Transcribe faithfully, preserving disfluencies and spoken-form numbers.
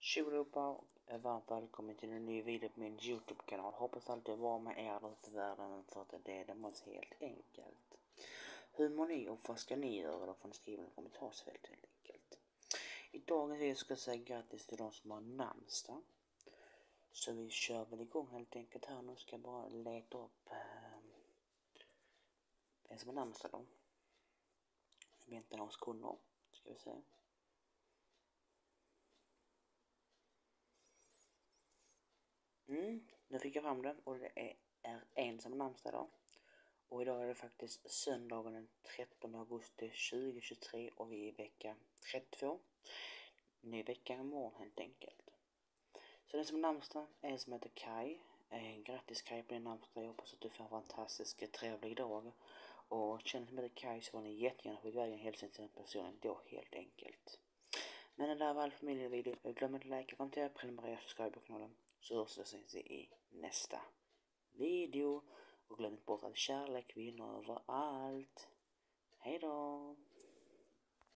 Tjo allihopa och varmt välkommen till en ny video på min YouTube-kanal. Hoppas allt är bra med er ute i världen, för att det är det måste helt enkelt. Hur mår ni och vad ska ni göra då? Får ni skriva i kommentarsfältet helt enkelt. I dagens video ska jag säga grattis till de som har namnsdag. Så vi kör väl igång helt enkelt här. Nu ska jag bara leta upp eh, vem som har namnsdag då. Vänta några sekunder, ska vi se. Mm, nu fick jag fram det och det är, är en som har namnsdag då. Och idag är det faktiskt söndagen den trettonde augusti tjugohundratjugotre och vi är i vecka trettiotvå. Ny vecka imorgon helt enkelt. Så den som har namnsdag är en som heter Kai. Eh, grattis Kai på din namnsdag. Jag hoppas att du får en fantastisk trevlig dag. Och känner som heter Kai så får ni jättegärna skicka iväg en hälsning till den personen då helt enkelt. Men det där var allt för min video. Glöm inte att like, kommentera, prenumerera och subscribe på kanalen. Så hörs vi ses i nästa video. Och glöm inte bort att kärlek vinner överallt. Hej då!